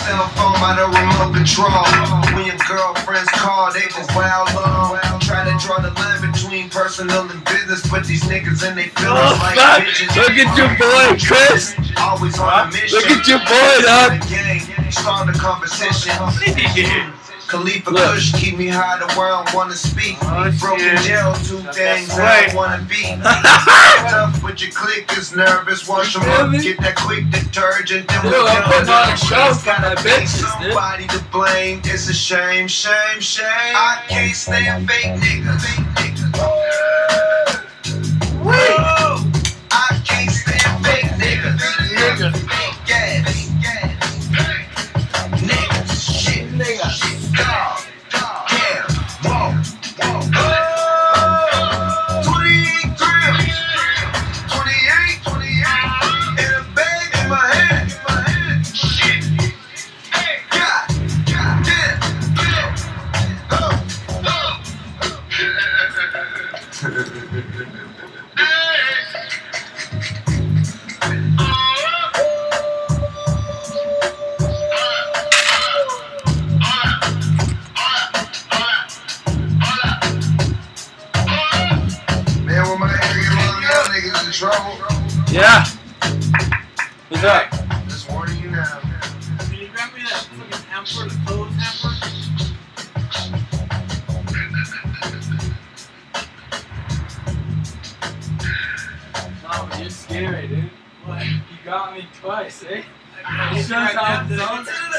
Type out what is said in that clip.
cell phone by the remote control. When your girlfriends call, they just wild long. Try to draw the line between personal and business, but these niggas and they feelings like bitches. Look at your boy, Chris. Always on a mission. Look at your boy, dog. Start the conversation. Khalifa Kush keep me high the world wanna speak. Broken jail, two things I wanna be. Tough with your click is nervous. Wash them up, get that quick detergent. Then we putting on a show for my bitches, somebody to blame. It's a shame, shame, shame. I can't stand fake niggas. I can't stand fake niggas. Fake gas. Niggas, shit, niggas. Dog, yeah, whoa, whoa. 28 grams, 28, in a bag in my hand, shit. God damn, trouble. Yeah. What's up? Just warning you now. Can you grab me that fucking hamper, the clothes hamper? No, but you're scary, dude. What? You got me twice, eh? You shows how I'm